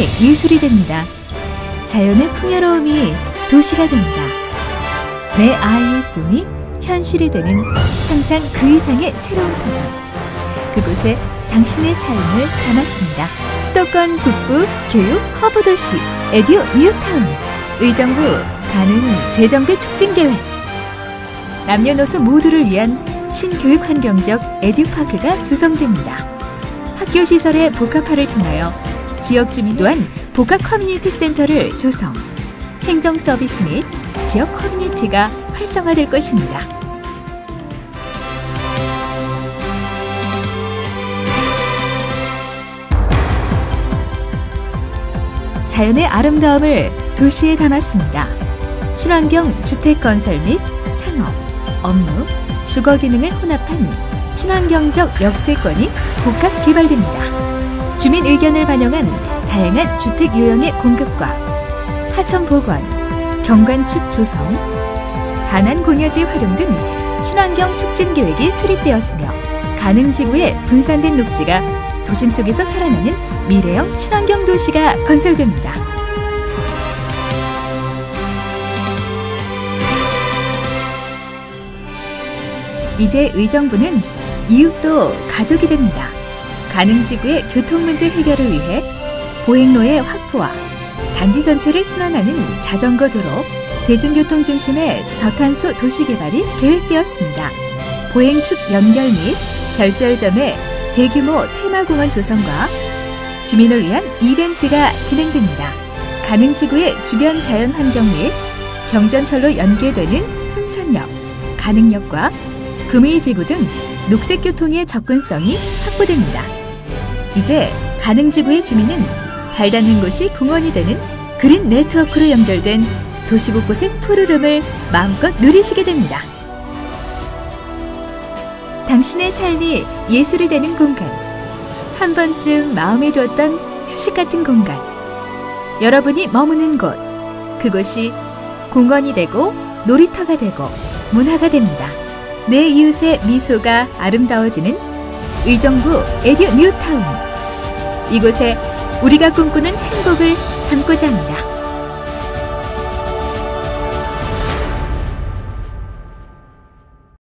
예술이 됩니다. 자연의 풍요로움이 도시가 됩니다. 내 아이의 꿈이 현실이 되는 상상 그 이상의 새로운 터전. 그곳에 당신의 삶을 담았습니다. 수도권 북부 교육 허브 도시 에듀 뉴타운. 의정부 가능 재정비 촉진 계획. 남녀노소 모두를 위한 친교육 환경적 에듀파크가 조성됩니다. 학교 시설의 복합화를 통하여 지역 주민 또한 복합 커뮤니티 센터를 조성. 행정 서비스 및 지역 커뮤니티가 활성화될 것입니다. 자연의 아름다움을 도시에 담았습니다. 친환경 주택 건설 및 상업, 업무, 주거 기능을 혼합한 친환경적 역세권이 복합 개발됩니다. 주민 의견을 반영한 다양한 주택 요형의 공급과 하천 복원, 경관축 조성, 반환 공여지 활용 등 친환경 촉진 계획이 수립되었으며 가능지구에 분산된 녹지가 도심 속에서 살아나는 미래형 친환경 도시가 건설됩니다. 이제 의정부는 이웃도 가족이 됩니다. 가능지구의 교통문제 해결을 위해 보행로의 확보와 단지 전체를 순환하는 자전거 도로, 대중교통 중심의 저탄소 도시 개발이 계획되었습니다. 보행축 연결 및 결절점의 대규모 테마공원 조성과 주민을 위한 이벤트가 진행됩니다. 가능지구의 주변 자연환경 및 경전철로 연계되는 흥선역, 가능역과 금의지구 등 녹색교통의 접근성이 확보됩니다. 이제 가능지구의 주민은 발 닿는 곳이 공원이 되는 그린 네트워크로 연결된 도시 곳곳의 푸르름을 마음껏 누리시게 됩니다. 당신의 삶이 예술이 되는 공간. 한 번쯤 마음에 두었던 휴식 같은 공간. 여러분이 머무는 곳. 그곳이 공원이 되고 놀이터가 되고 문화가 됩니다. 내 이웃의 미소가 아름다워지는 의정부 에듀 뉴타운. 이곳에 우리가 꿈꾸는 행복을 담고자 합니다.